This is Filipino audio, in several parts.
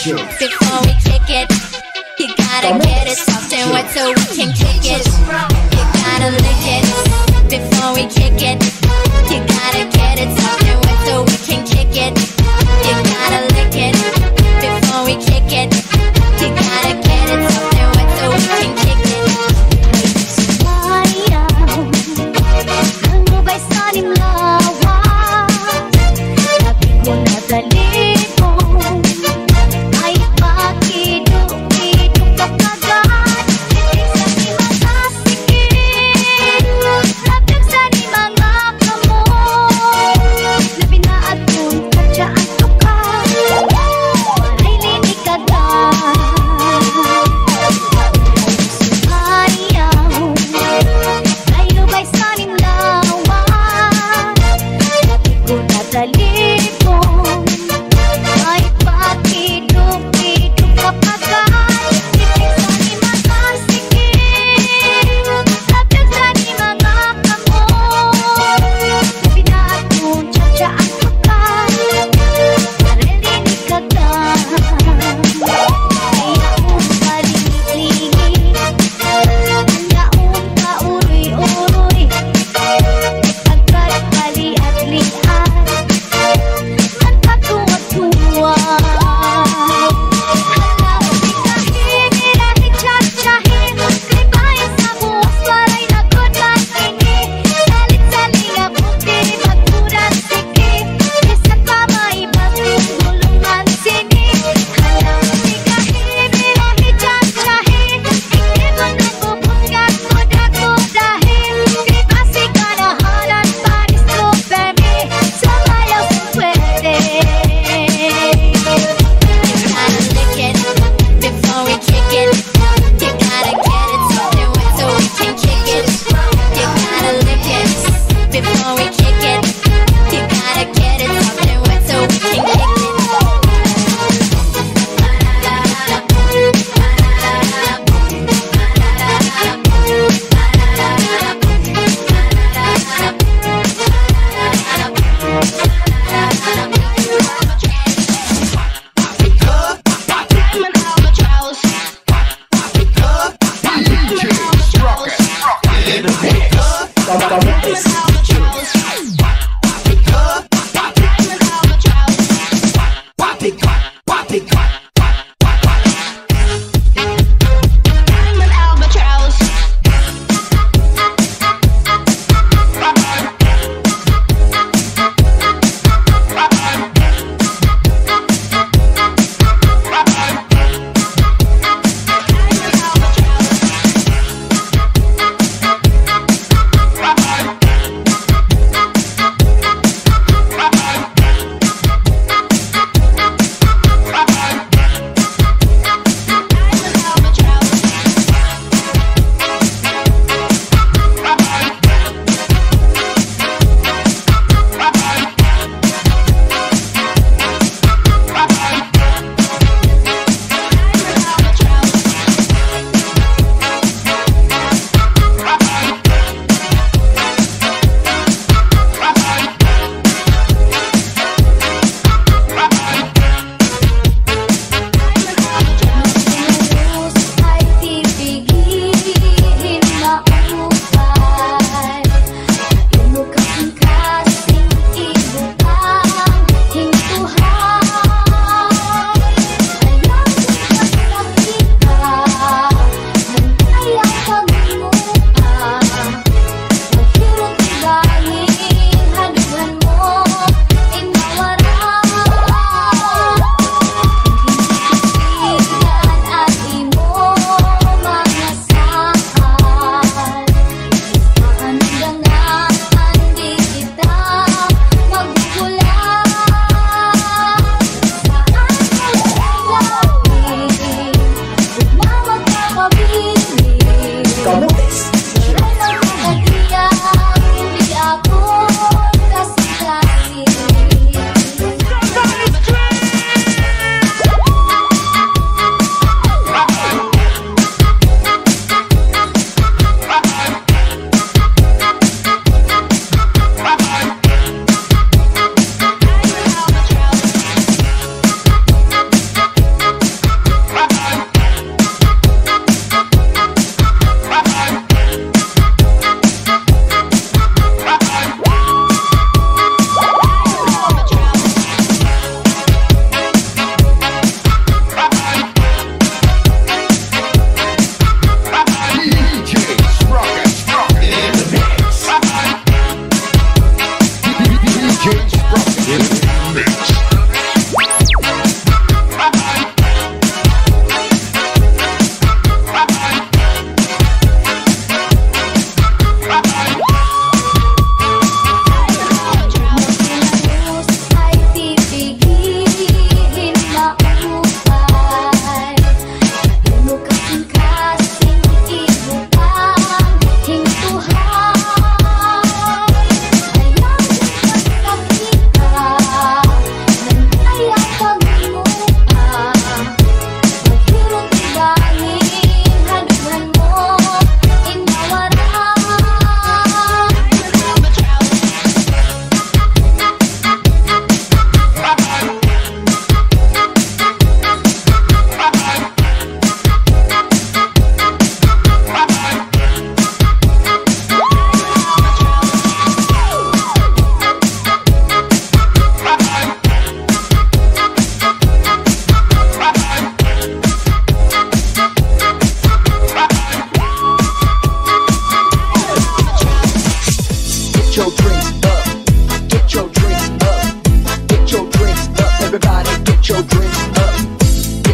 Before we kick it, you gotta get it soft and wet so we can kick it. You gotta lick it. Before we kick it, you gotta get it soft and wet so we can kick it. You gotta lick it. Before we kick it, you gotta get it soft and wet so we can kick it. Ang ubay sa nimlawan, sabi ko na dali ko. Ay pakiduk-iduk kapagat, titig sa di makasikip, lapit sa di mga kamoy. Labi na at kung kadyaan ko ka, walay linig agad. Ayaw, tayo ba'y sa nimlawan, sabi ko na dali ko. Ay pakiduk-iduk kapagat, titig sa di makasikip, lapit sa di mga kamoy. Labi na at kung kadyaan ko ka, walay linig agad. Kaya kung paling-lingin, hanyaon ka uroy-uroy, agad bali at lian, ang katuwa-tuwa. Alam di kahit tsahtsahin, kay bayan sa buwas waray nagod makini. Salit-saling ako di magkuran sige, bisan pa maibang gulungan sini. Alam di kahit tsahtsahin, hindi mo nagpupungat ko dako dahil kay basi kanahanan panis ko bebe, sumayaw sa pwede. You gotta lick it before we kick it. You gotta get it soft and wet so we can kick it. You gotta lick it before we kick it. You gotta get it soft and wet so we can kick it.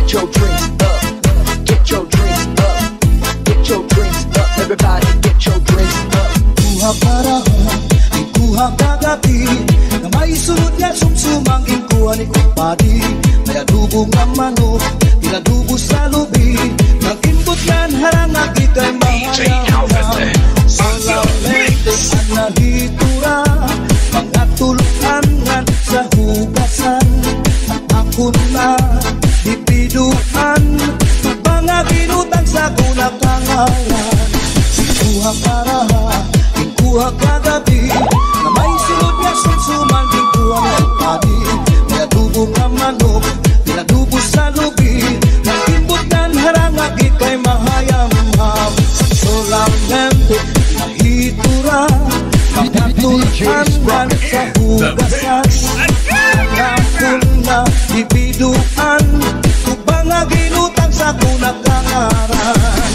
Get your drinks up. Get your drinks up. Get your drinks up. Everybody get your drinks up. Kuha parahan, ikuha kagabi. Na may sunod nga sumsumang ikuha ni kupadi. May adubo nga manok, inadubo sa lubi. Nag-input yan harang akikay mahayang. Solamente ang nahitura, mga tulunan sa hugasan. At ako na dipiduan, mga binutang sa kunakangalan. Ikuha paraha, ikuha kagabi. Na may sunod nga sumsuman, ikuha ng padi. May adubo nga manok, pinadubo sa lubi. Nag-imbutan harang akikay mahayam-ham. Solamente nahitura, mga tulunan sa hugasan. Ako na dipiduan, mga ginutang sa kunakangaran.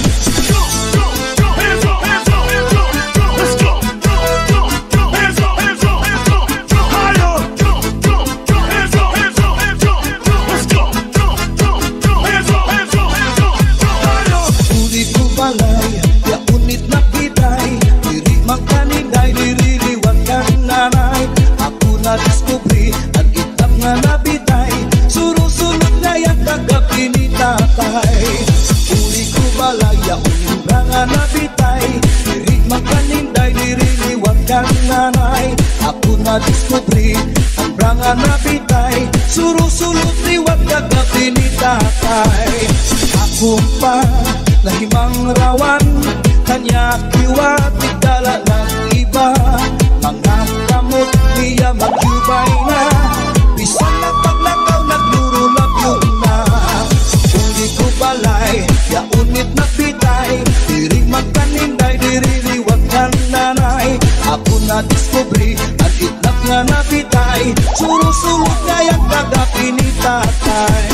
Diskubri ang itang nga nabitay, surusunod na yung kagabi ni tatay. Uli ko balaya, ulimra nga nabitay, diri magkaninday, diri liwag kang nanay. Ako na diskubri ang branga nabitay, surusunod liwag kagabi ni tatay. Ako pa nahimang rawan, kanya kiwat igdala ng iba. Mga kamot niya magyubay na, bisan na paglakaw naglurulab na. Uli ko balay, yaunit na pitay, diri magkaninday, diri liwag kang nanay. Ako na diskubri, ang itlap nga napitay, surusulot na yung kagabi ni tatay.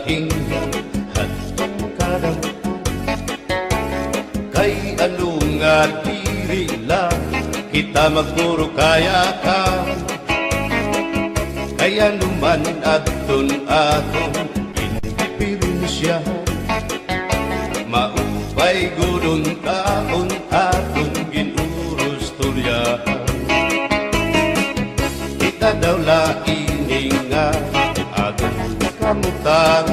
laking hatong kadang kay ano nga diri lang kita magpuro kaya ka kaya naman aton atong indiferensya maupay gudon taon aton ginurus tulyahan kita daw laing nga aton kamutan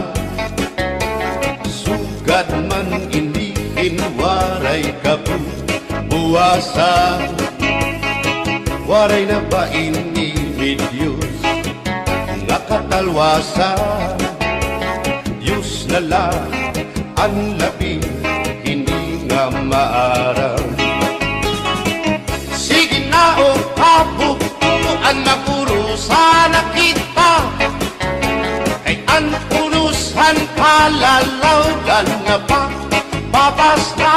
sugad man iniin waray kabuwasan waray na ba ini Diyos nga katalwasan Diyos na lang ang labi hindi nga maaraw sige na o kabukuan mapurusan na kita kay ang purusan kalalawgan nga pa babasta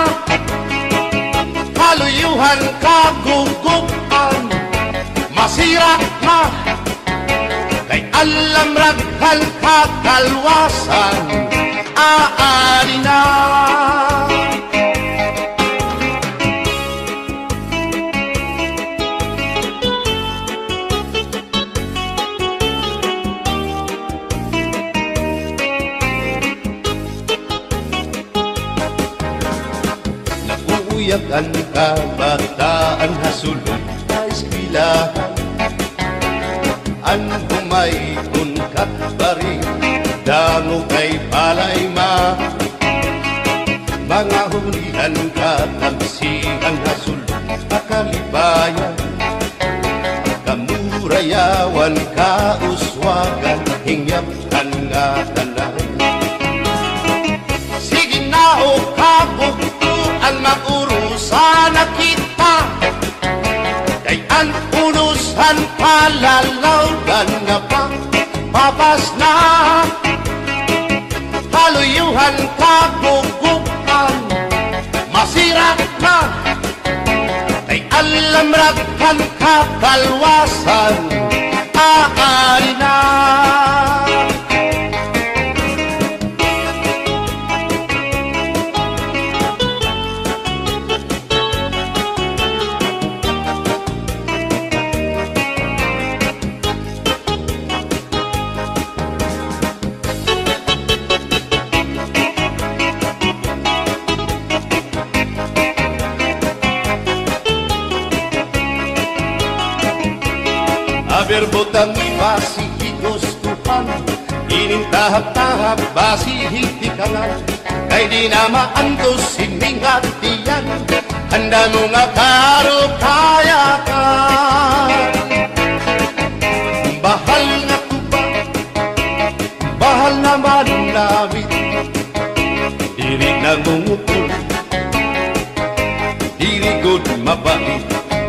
kaluyuhan kagugupan masira na kay alam raghal kakalwasan aari na nakuuyak ang kabataan hasulod sa eskwelahan ang humay kunkat bari dango kay palay ma mga hulihan katamsihan hasulod akalibayan kamurayawan kauswagan hingyapkan nga tanan sige na o kabugtuan mapurusan na kita kay ang purusan palalawgan nga pa papas na kaluyuhan kagugupan masira na kay alam raghal kakalwasan aari na berbotang basi higustuhan inintahap-tahap basi hitikangan kay di na maantos sining hatiyan handa mo nga karo kaya ka bahal nga tuba bahal naman labit diri nangungupol diri good mabait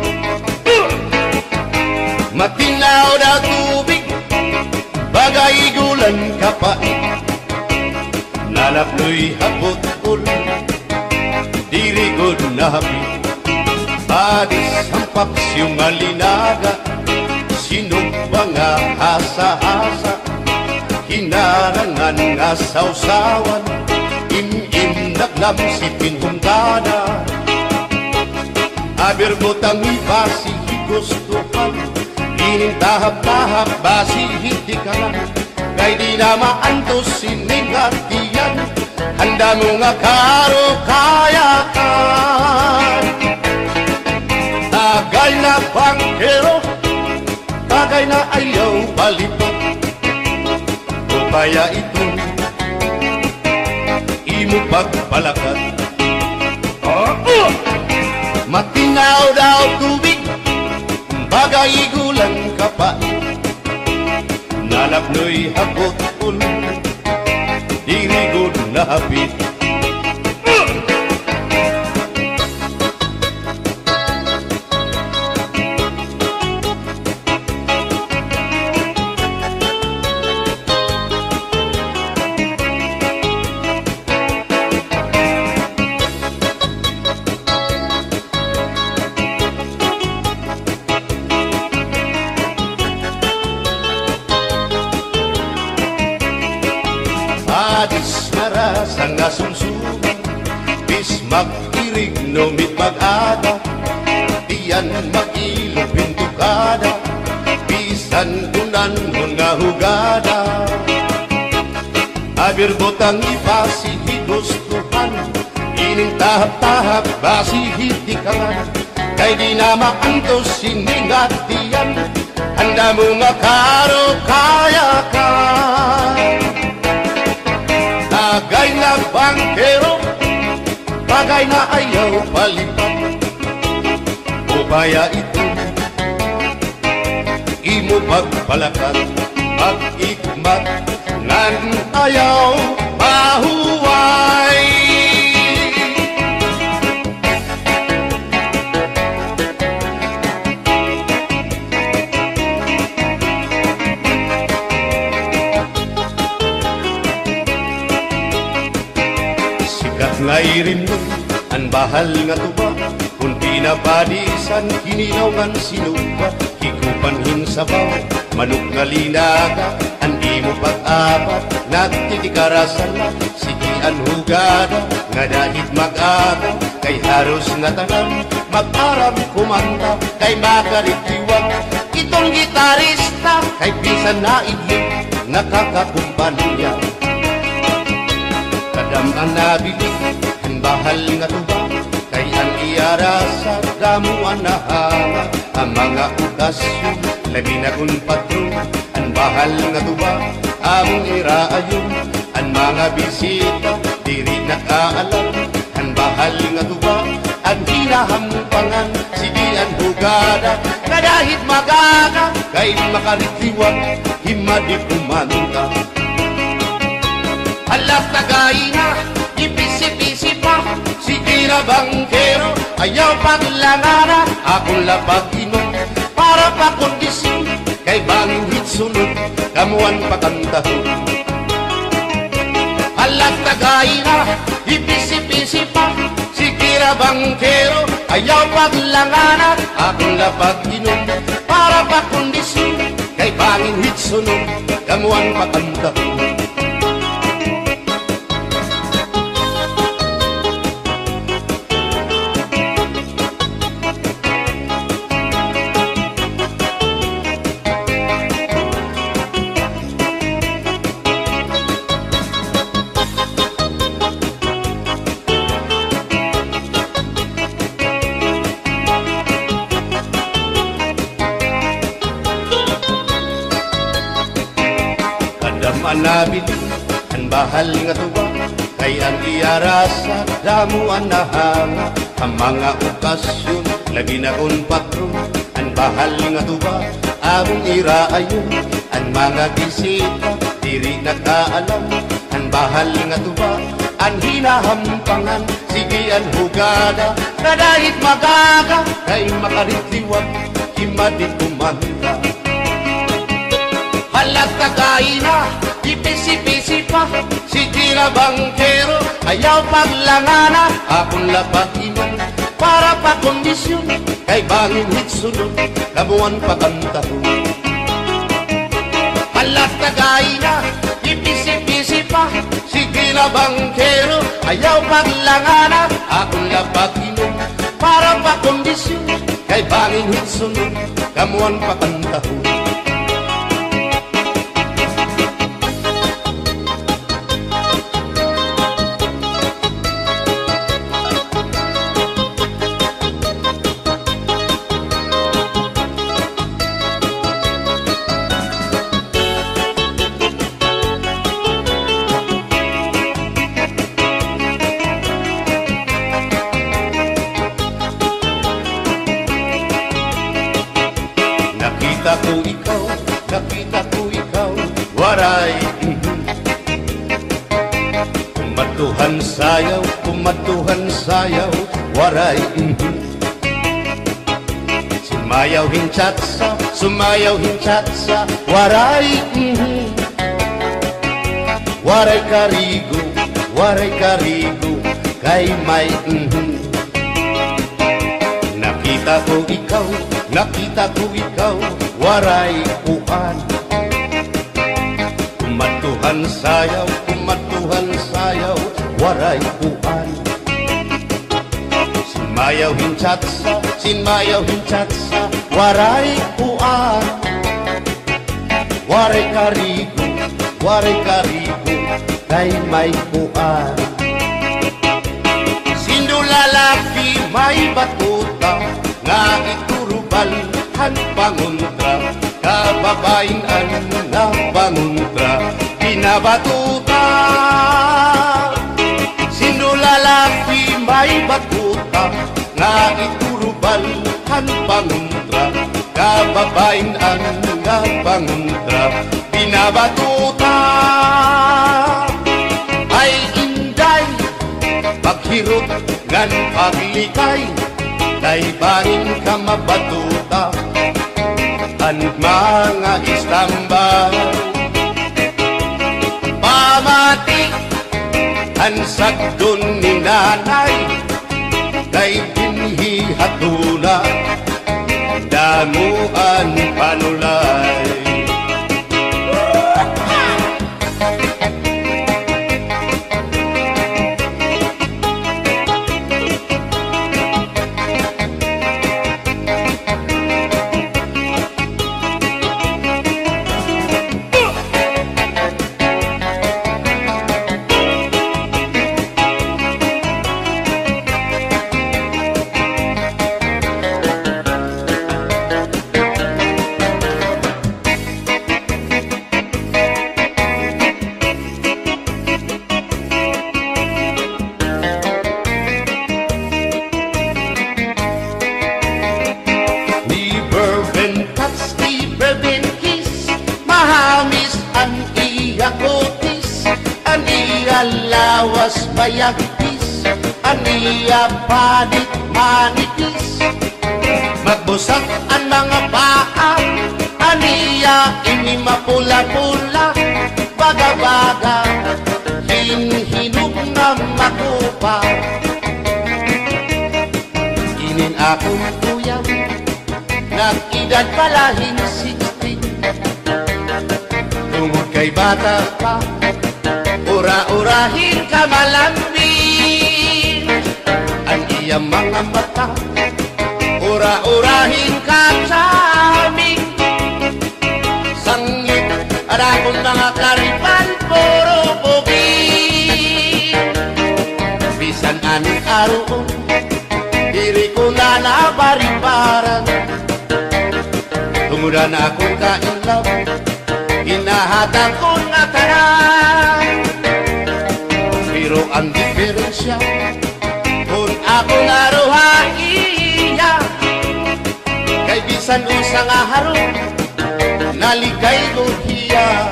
matinaw na tubig, bagay gulan kapait. Nalapnoy hapot-ul, dirigod na hapit. Adis ang paksyong alinaga, sinumba nga asa-asa. Hinarangan nga sausawan, im-im naglam si pinhungkada. Aberbotang ibasi higustuhan, inintahap-tahap basi hitikalan kay di na maantos sining hatiyan handa mo nga karo kayakan tagay na bangkero tagay na ayaw balito o kaya ito imo pagpalakat matinaw daw tubig bagay gulang kapait nalapnoy hapot-ul dirigod na hapit mag-irig numit mag-ada, diyan mag-ilog pintukada, bisan kunan nga hugada. Abir botang ipasihi gustuhan, ining tahap-tahap basihi tikangan, kay di na makantos siningat diyan, handa mo nga karo kaya ka. Tagay na bangkero, bagay na ayaw palipat, upaya ito imo pagpalakat, pag-ikmat nan ayaw mahuway. Sikat nga irin mo ang bahal nga tuba, kung pinapadisan kinilaw ngan sinuba, hikupanhin sabaw manok nga linaga, andi mo pag-apat nagtitikarasan na, sige ang hugada nga dahit mag-aga, kay haros nga tanan mag-aram kumanta, kay makaritiwag itong gitarista, kay bisan na idling nakakakumpanya. Kadam ang nabilig ang bahal nga tuba, kay ang iara sa damuan na hanga, ang mga okasyon labi na kung patron, ang bahal nga tuba among iraayon, ang mga bisita diri nakaalam, ang bahal nga tuba ang hinahampangan, sige ang hugada nga dahit magaga, kay makaritiwag himadi kumanta. Alas tagay na ipisi-pisi pa, sige na bangkero ayaw paglangana, akong lapag-inom para pa kondisyon, kay bangin hitsunod kamuan pakantahon. Alas tagay na ipisi-pisi pa, sige na bangkero ayaw paglangana, akong lapag-inom para pa kondisyon, kay bangin hitsunod kamuan pakantahon. Manabit ang bahal nga tuba, kay ang iara sa damuan na hanga, ang mga okasyon lagi na kung patron, ang bahal nga tuba among iraayon, ang mga bisita diri nakaalam, ang bahal nga tuba ang hinahampangan, sige ang hugada na dahit magaga, kay makaritiwag himadit kumanta. Halat tagay na ipisi-pisi pa, sige na bangkero ayaw paglangana, akong lapag-inom para pa kondisyon, kay bangin hitsunod kamuan pakantahon. Halat tagay na ipisi-pisi pa, sige na bangkero ayaw paglangana, akong lapag-inom para pa kondisyon, kay bangin hitsunod kamuan pakantahon. Nakita ko ikaw, waray kumatuhan sayaw, waray sumayaw hinchatsa, waray waray karigo, kay may Nakita ko ikaw, waray uan, kumatuhan sayaw, waray uan. Mayaw hinchatsa, sin mayaw hinchatsa, waray kuan. Waray karigo, kay may kuan. Sino lalaki may batuta, nga iturubal han panguntra, kababayan na panguntra, pinabatuta. Sino lalaki may batuta, nga iturubal han panguntra, kababayan na panguntra, pinabatuta. Ay inday, paghirot ngan paglikay, kay banin ka mabatuta, ang mga istambay. Pamati, ang sagdon ni nanay, kay binhi hatuna, damuan panulay. Lawas mayagpis, aniya panit manipis, magbusak ang mga paa, aniya ini mapula-pula, baga-baga, hinhinug na makupa. Inin akong kuyaw, nag-edad palahin 16, tungod kay bata pa, ura-urahin ka malambing, ang iyang mga mata, ura-urahin ka sa aming sangit, at akong mga karipan, puro bugi. Bisan anong araw, diri ko na nabaribaran, tumudan akong kainlaw, hinahatang ko na tanan. Pero ang diferensya, kung ako naruhaiya, kay bisan usang aharong, naligay ko hiya.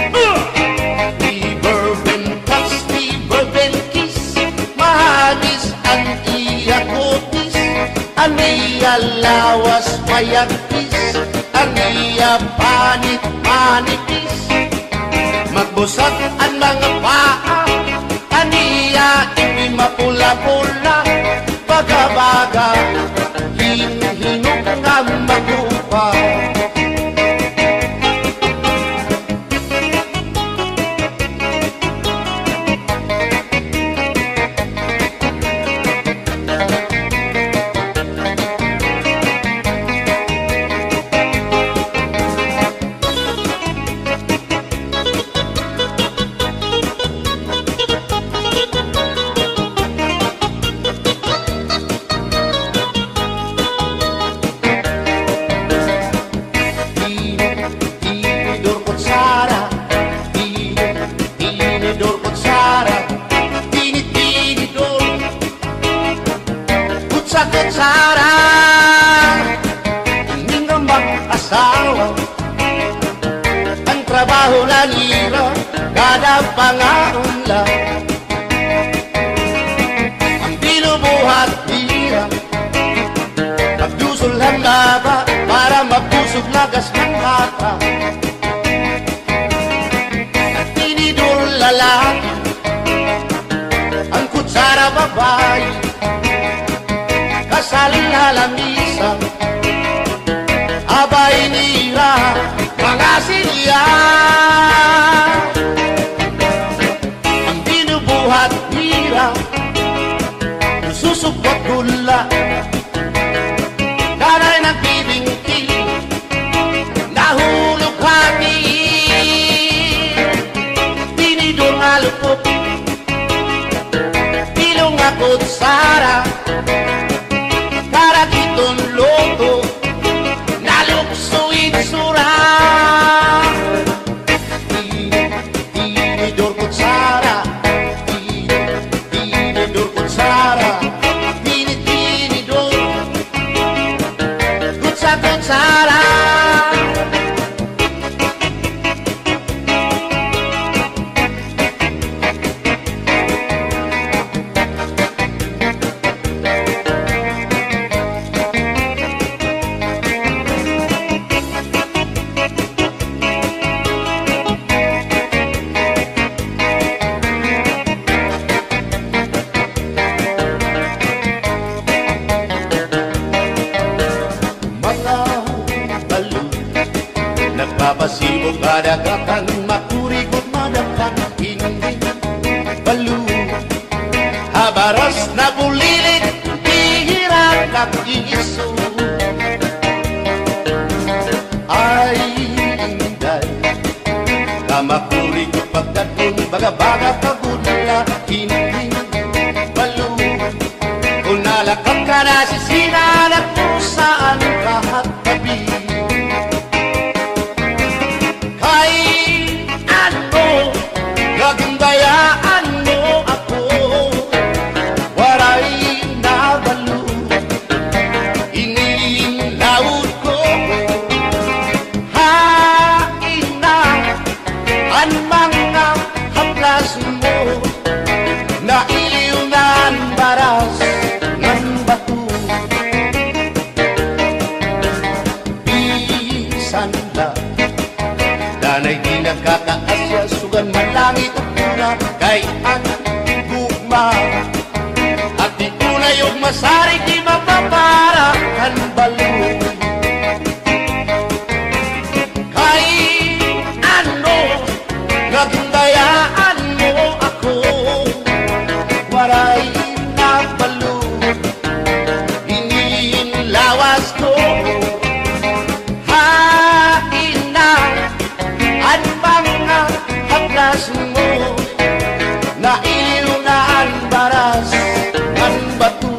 Di bourbon touch, di bourbon kiss, mahagis ang iya kutis, aniya lawas mayagpis, aniya panit manipis, magbusag ang mga paa, aniya imi mapula-pula, baga-baga, hinhinug nga magupa. Kutsara, hindi nga mag-asawa, ang trabaho na nila, kada pangaunla, ang binubuhat nila, magdusol ang laba, para mabusog lagas ng bata. Ang tinidor lalaki, ang kutsara babae, kasaling halamisan, abay nila mga silya. Ang binubuhat nila, susupot gula, kutsara para kitong loto naluksuin sura. Tinidor kutsara, tinidor kutsara, tinidor kutsara. Nagpapasibog kadagatan, makurikot madapan, hindi balo. Habaras na bulilit, bihira nag-iiso. Ay, inday, kamakurikot pagkatun, baga-baga pagudla, hindi balo. Kung nalakap ka na sisinanak mo saan kahat tabi. Gagandayaan mo ako, waray nabalo, inilaud ko. Hain na ang mga haplas mo, naiyon ang baras ng bato. Bisan na danay di nagkakaasya, sugan man langit at pula kay ang gugma. At di tunay yung masarig di mapapara ang balo. Kay ano, nagundayaan mo ako, waray na balo, inilawas ko. Mo na ilunan baras ng batu.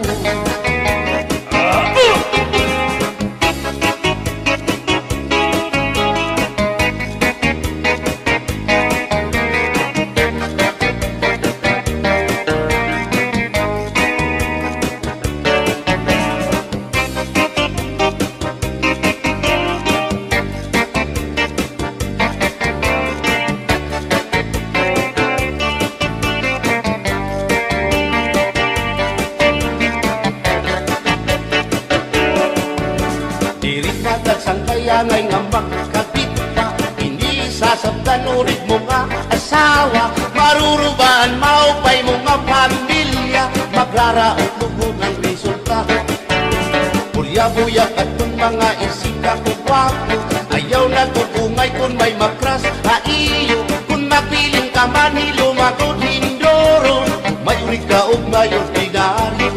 Sang kaya ngay nga magkapit ka, hindi sasabtan ulit mo nga asawa. Marurubaan maupay mo nga pamilya, magraraot lugod ng resulta. Pulya-buyak at kung mga isika ko gwapo, ayaw na tutungay kung may makras iyo. Kung mapiling ka man hilumagod hindoro, mayurig ka o mayor dinaryo.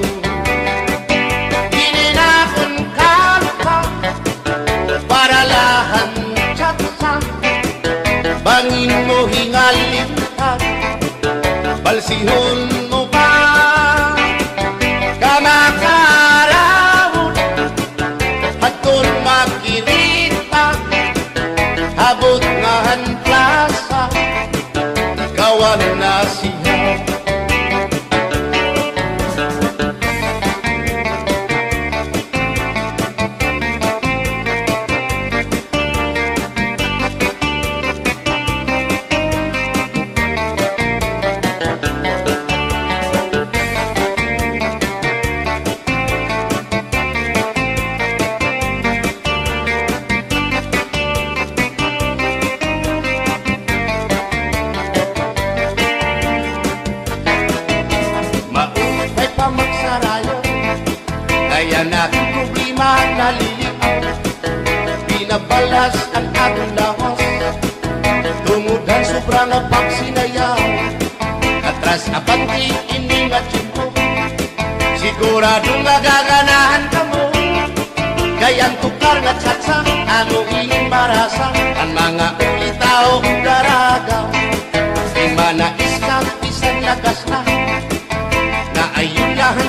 Bangin mo hingalitan, balsihon mo pa, kamakarawon, at kung makirita, habot nga han plasa, kawan na siya. Kaya na problema nalilipaw, binabalas ang atong lawas, tungod sobrang pagsinayaw. Atras abanti ini nga tiyempo, sigurado magaganahan ka mo. Kayang tukar nga tsatsa, ano ining marasa, ang mga ulitaw daragaw. Di manais ka, bisan lagas na ayun lahat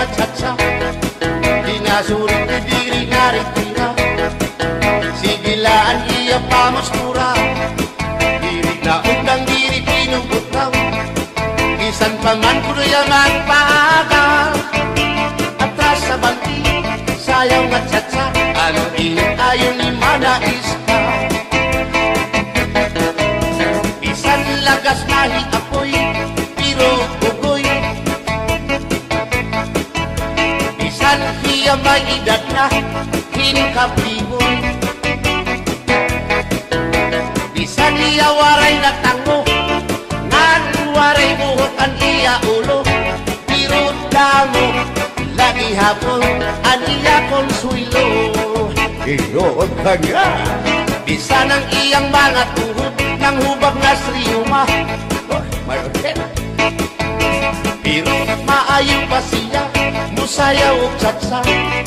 nga tsatsa, dinasurit ni diri nga ritira. Sigilaan iya pamustura, diri na undang diri pinubutaw. Isan pa man kuya magpaagal, atras sa bangki, sayaw nga tsatsa, ano init ayon ni manais ka. Bisan lagas mahi apoy, pero ugoy. Bisan hiya may edad na, hinkapiboy. Bisan hiya waray na tango, nan waray buhok an iya ulo. Pero damo, lagi hapon, an iya konsuelo. Iyon ka nga. Bisan ang iyang mga tuhod, nang hubag na sriyuma. May hotel. Pero maayo pa siya, musayaw o tsatsa.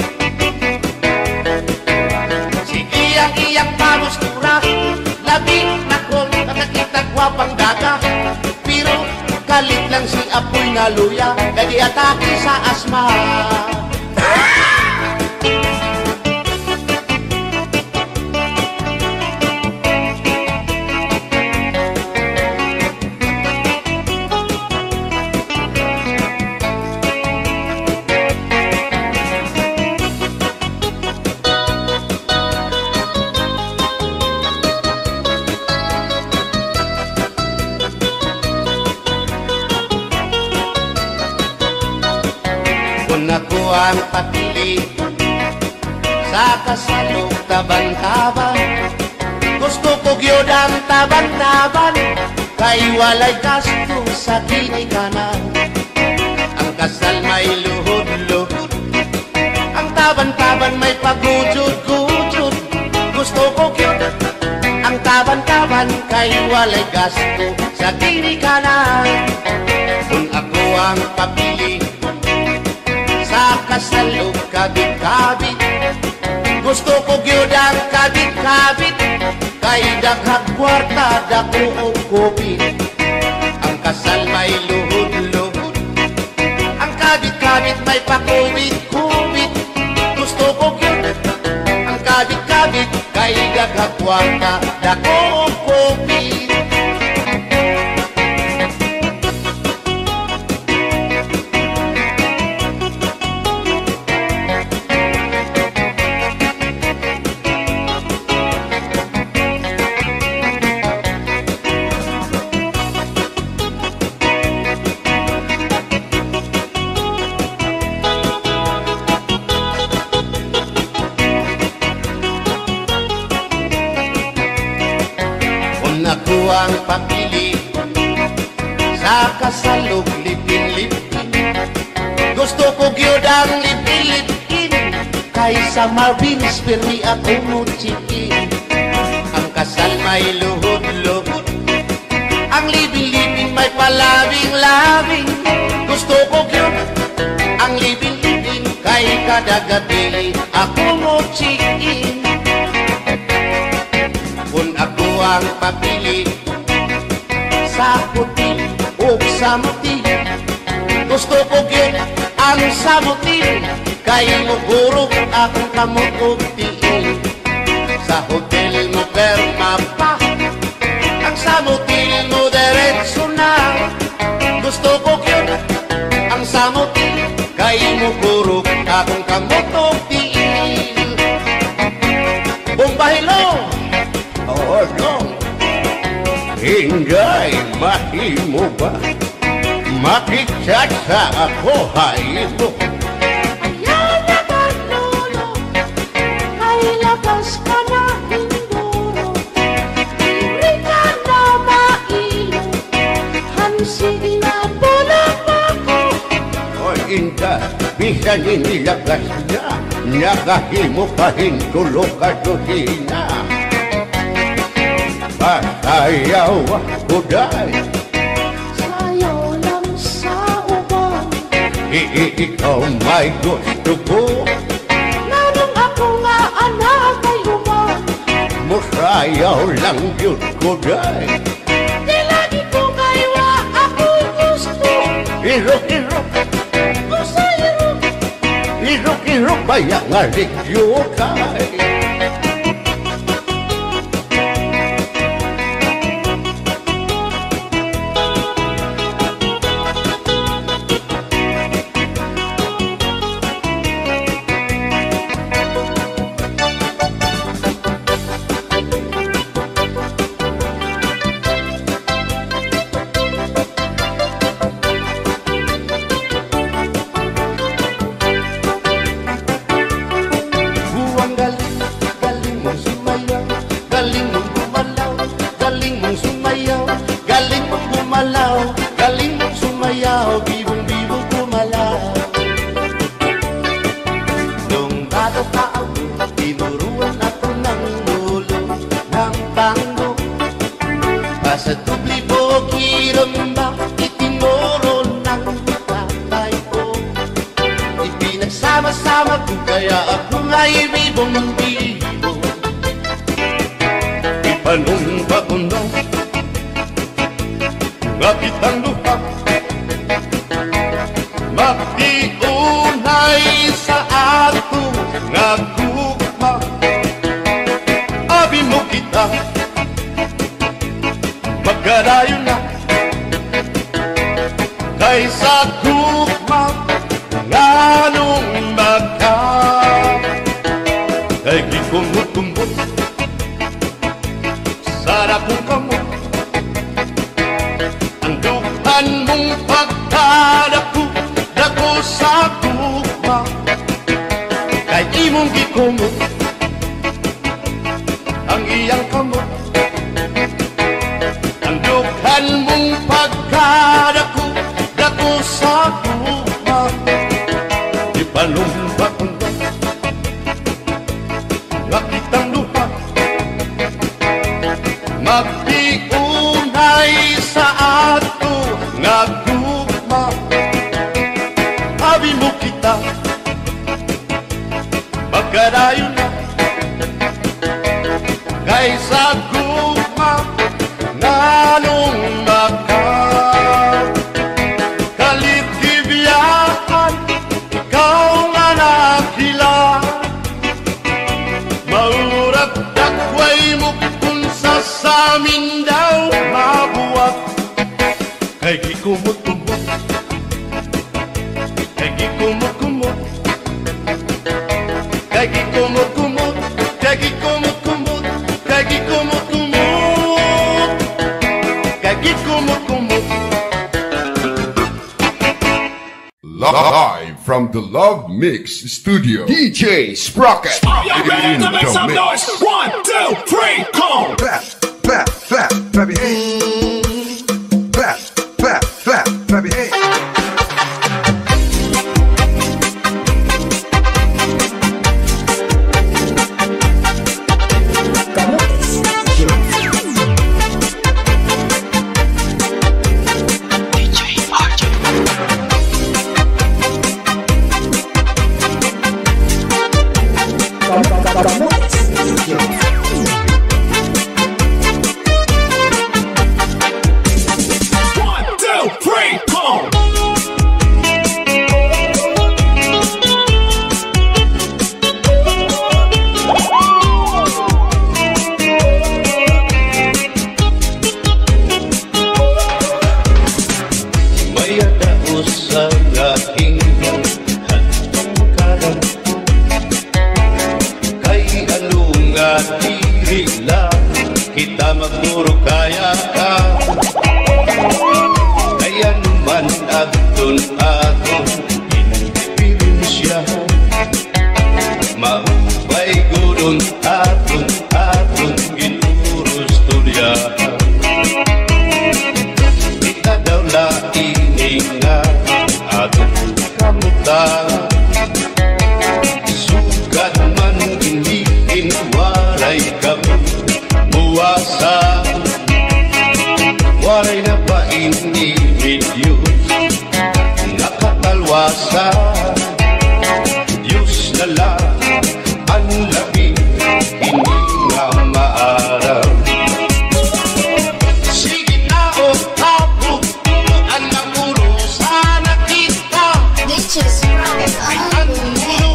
Sige ang iyang pamustura, labi na kong nakakita gwapang daga. Pero kalit lang si apoy na luya, kadi atake sa asma. Ako ang papili sa kasalog taban-taban. Gusto ko gyud ang taban-taban, kay walay gasto sa kinikanan. Ang kasal may luhod-luhod, ang taban-taban may pagujud-gujud. Gusto ko gyud ang taban-taban, kay walay gasto sa kinikanan. Kung ako ang papili sa kasalog kabit-kabit, gusto ko gyud ang kabit-kabit, kay daghang kwarta dako og kupit. Ang kasal may luhod-luhod, ang kabit-kabit may pakubit-kubit. Gusto ko gyud ang kabit-kabit, kay daghang kwarta dako og kupit. Ako ang papili sa kasalog lipin-lipin. Gusto ko gyud ang lipin-lipin, kaysa Marvin's Perry ako mo chikin. Ang kasal may luhod-luhod, ang lipin-lipin may palabing-labing. Gusto ko gyud ang lipin-lipin, kay kada gabi ako mo chikin. Kung ako ang papili sa puti o samuti, gusto ko gyud ang samuti, kay mugurog akong kamot og tiin. Sa hotel mo perma pa, ang samuti mo diretso na. Gusto ko gyud ang samuti, kay mugurog akong kamot og tiin. Bumbahilo! Oh no, hinday mahimo ba makichat sa ako haylo? Ayaw na kanolo, ay labas ka na hinduro. Hindi ka na mailo, hansig na bulang ako. O inda, bisan inilagas na, nakahimo pa hintulo ka dohina. Ayaw ako dahil sayaw lang sa uban. Ikaw may gusto ko, Nanong ako nga anak ay uban. musayaw lang yun ko dahil Di lagi ko kaywa ako'y gusto. Iro, Usay iro, irok-irok baya nga regyo kay. Sama-sama ko kaya ako nga'y bibong-bibo. Ipanumpa ko na nga kitang luha, magtiunay sa ato nga gugma. Abi mo kita magkarayo na kay sa gugma nganong baka kay gikumot-kumot sarap mong kamot ang dukan mong pagkadako sa gugma kay imong gikumot ang iyang kamot ang dukan mong pagkadako sa gugma. Ipanumpa ko na nga kitang luha, magtiunay sa ato nga gugma. Abi mo kita magkarayo na kay sa gugma nganong baka kaligibiyaan ikaw nga nakila. Maurat dakway mo kung sa amin daw mabuwag kay gikumot-kumot, kay gikumot-kumot, kay gikumot-kumot, kay gikumot-kumot, kay gikumot-kumot, kay gikumot-kumot. Live from the Love Mix Studio, DJ Sprocket. Are you ready to make some noise? 1, 2, 3, come on! Clap, clap, clap, clap your hands. Clap, clap, clap, clap your hands. Kita magmuro kaya ka kaya naman aton inipirinsya mahubay gudon aton inurusturya kita daw laing nga aton kamutan sugat man iniin waray kami buwasa waray na pa hindi video nakatalwasa Diyos na lang ang labing hindi nga maaraw. Sige na o tapo ang namuro sana kita ay ang muro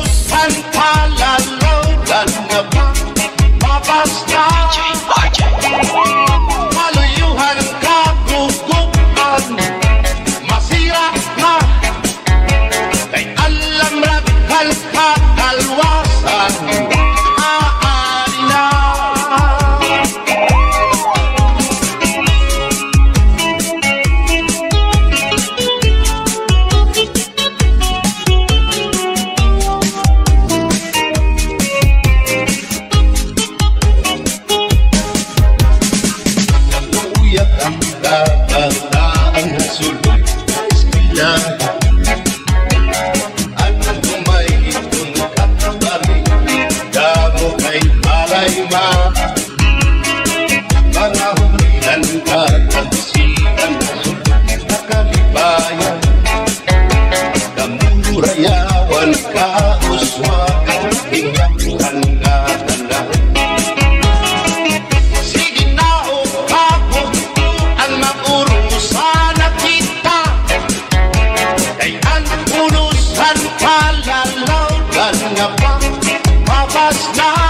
uswakan hingga tanda-tanda. Sige na o kapot ang maurusan na kita, kay ang unusan palalaw na pa, mabas na